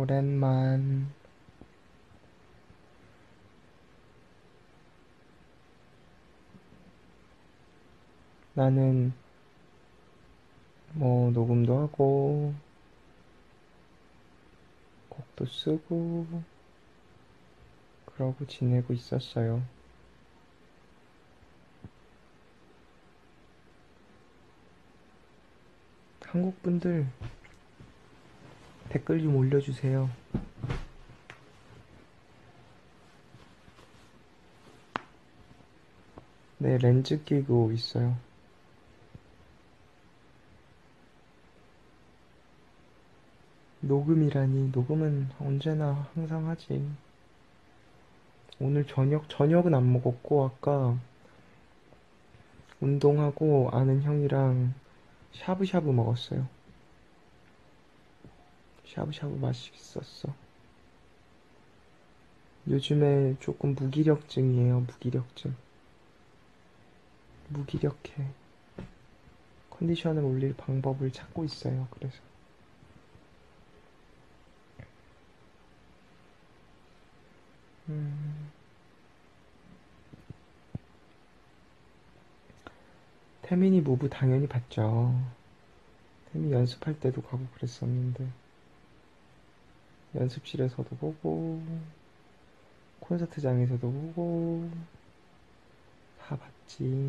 오랜만. 나는 뭐 녹음도 하고 곡도 쓰고 그러고 지내고 있었어요. 한국 분들 댓글 좀 올려주세요. 네, 렌즈 끼고 있어요. 녹음이라니, 녹음은 언제나 항상 하지. 오늘 저녁은 안 먹었고, 아까 운동하고 아는 형이랑 샤브샤브 먹었어요. 샤브샤브 맛있었어. 요즘에 조금 무기력증이에요, 무기력증. 무기력해. 컨디션을 올릴 방법을 찾고 있어요, 그래서. 음, 태민이 무브 당연히 봤죠. 태민이 연습할 때도 가고 그랬었는데. 연습실에서도 보고, 콘서트장에서도 보고, 다 봤지.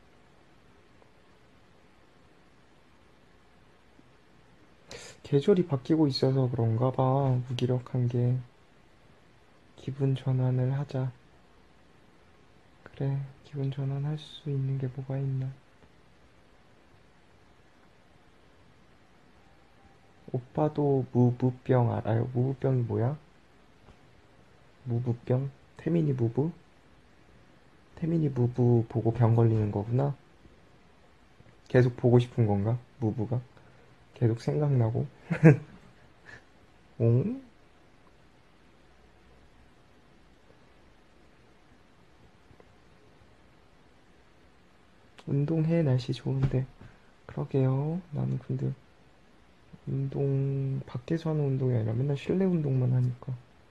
계절이 바뀌고 있어서 그런가 봐, 무기력한 게. 기분 전환을 하자. 그래, 기분 전환할 수 있는 게 뭐가 있나. 오빠도 무부병 알아요? 무부병이 뭐야? 무부병? 태민이 무부? 태민이 무부 보고 병 걸리는 거구나. 계속 보고 싶은 건가? 무부가? 계속 생각나고. 응? 운동해, 날씨 좋은데. 그러게요. 나는 근데 운동, 밖에서 하는 운동이 아니라 맨날 실내 운동만 하니까.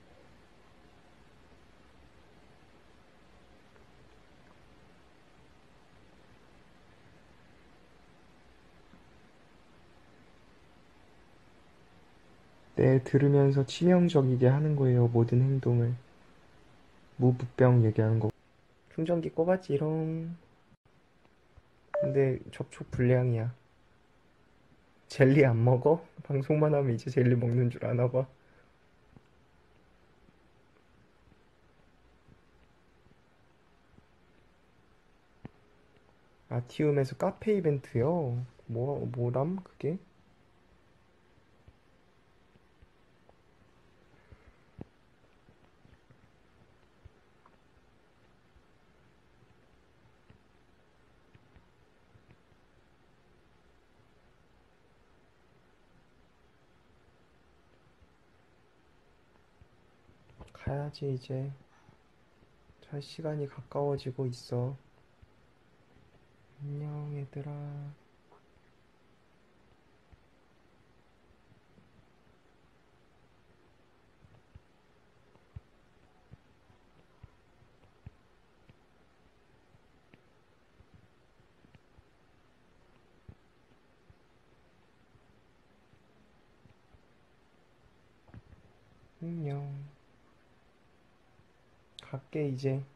네, 들으면서 치명적이게 하는 거예요, 모든 행동을. 무부병 얘기하는 거. 충전기 꼽았지롱. 근데 접촉 불량이야. 젤리 안 먹어? 방송만 하면 이제 젤리 먹는 줄 아나 봐. 아티움에서 카페 이벤트요? 뭐람, 그게? 가야지, 이제. 잘 시간이 가까워지고 있어. 안녕, 얘들아. 안녕. 갈게, 이제.